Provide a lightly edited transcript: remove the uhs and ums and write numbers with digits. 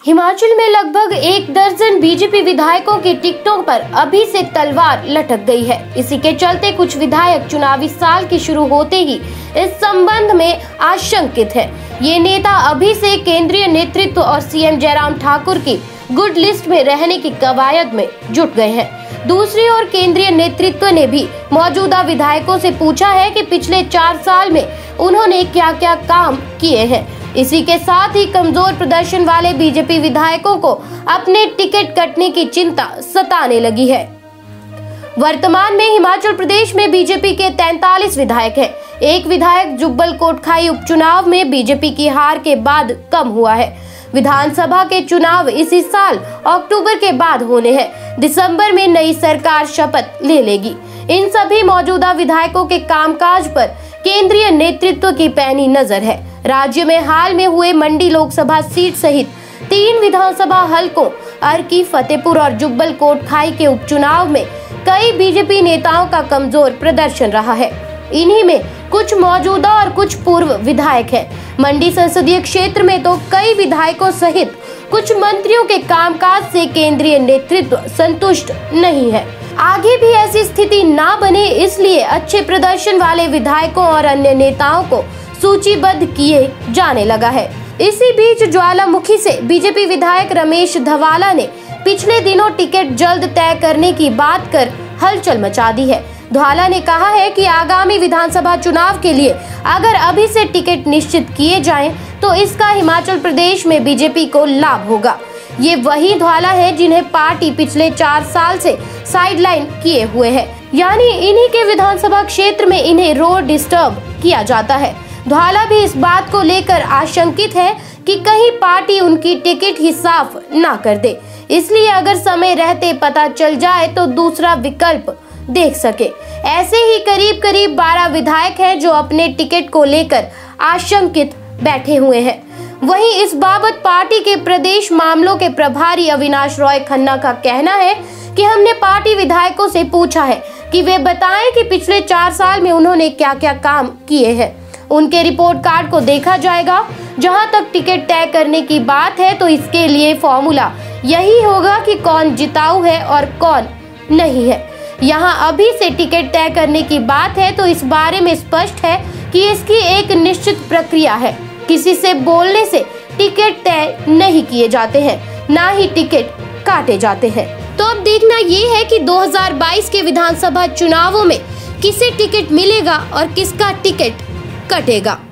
हिमाचल में लगभग 1 दर्जन बीजेपी विधायकों के टिकटों पर अभी से तलवार लटक गई है। इसी के चलते कुछ विधायक चुनावी साल के शुरू होते ही इस संबंध में आशंकित है। ये नेता अभी से केंद्रीय नेतृत्व और सीएम जयराम ठाकुर की गुड लिस्ट में रहने की कवायद में जुट गए हैं। दूसरी ओर केंद्रीय नेतृत्व ने भी मौजूदा विधायकों से पूछा है कि पिछले 4 साल में उन्होंने क्या क्या काम किए हैं। इसी के साथ ही कमजोर प्रदर्शन वाले बीजेपी विधायकों को अपने टिकट कटने की चिंता सताने लगी है। वर्तमान में हिमाचल प्रदेश में बीजेपी के 43 विधायक हैं। एक विधायक जुब्बल कोटखाई उपचुनाव में बीजेपी की हार के बाद कम हुआ है। विधानसभा के चुनाव इसी साल अक्टूबर के बाद होने हैं। दिसंबर में नई सरकार शपथ ले लेगी। इन सभी मौजूदा विधायकों के कामकाज पर केंद्रीय नेतृत्व की पैनी नजर है। राज्य में हाल में हुए मंडी लोकसभा सीट सहित 3 विधानसभा हलकों अर्की, फतेहपुर और जुब्बल कोटखाई के उपचुनाव में कई बीजेपी नेताओं का कमजोर प्रदर्शन रहा है। इन्हीं में कुछ मौजूदा और कुछ पूर्व विधायक हैं। मंडी संसदीय क्षेत्र में तो कई विधायकों सहित कुछ मंत्रियों के कामकाज से केंद्रीय नेतृत्व संतुष्ट नहीं है। आगे भी ऐसी स्थिति ना बने, इसलिए अच्छे प्रदर्शन वाले विधायकों और अन्य नेताओं को सूचीबद्ध किए जाने लगा है। इसी बीच ज्वालामुखी से बीजेपी विधायक रमेश धवाला ने पिछले दिनों टिकट जल्द तय करने की बात कर हलचल मचा दी है। धवाला ने कहा है कि आगामी विधानसभा चुनाव के लिए अगर अभी से टिकट निश्चित किए जाएं, तो इसका हिमाचल प्रदेश में बीजेपी को लाभ होगा। ये वही धवाला है जिन्हें पार्टी पिछले 4 साल से साइडलाइन किए हुए है, यानी इन्हीं के विधानसभा क्षेत्र में इन्हें रोड डिस्टर्ब किया जाता है। धवाला भी इस बात को लेकर आशंकित है कि कहीं पार्टी उनकी टिकट ही साफ ना कर दे, इसलिए अगर समय रहते पता चल जाए तो दूसरा विकल्प देख सके। ऐसे ही करीब 12 विधायक हैं जो अपने टिकट को लेकर आशंकित बैठे हुए हैं। वहीं इस बाबत पार्टी के प्रदेश मामलों के प्रभारी अविनाश रॉय खन्ना का कहना है कि हमने पार्टी विधायकों से पूछा है कि वे बताएं कि पिछले 4 साल में उन्होंने क्या क्या काम किए हैं। उनके रिपोर्ट कार्ड को देखा जाएगा। जहां तक टिकट तय करने की बात है तो इसके लिए फॉर्मूला यही होगा कि कौन जिताऊ है और कौन नहीं है। यहां अभी से टिकट तय करने की बात है तो इस बारे में स्पष्ट है कि इसकी एक निश्चित प्रक्रिया है। किसी से बोलने से टिकट तय नहीं किए जाते हैं, ना ही टिकट काटे जाते हैं। तो अब देखना ये है कि 2022 के विधानसभा चुनावों में किसे टिकट मिलेगा और किसका टिकट कटेगा।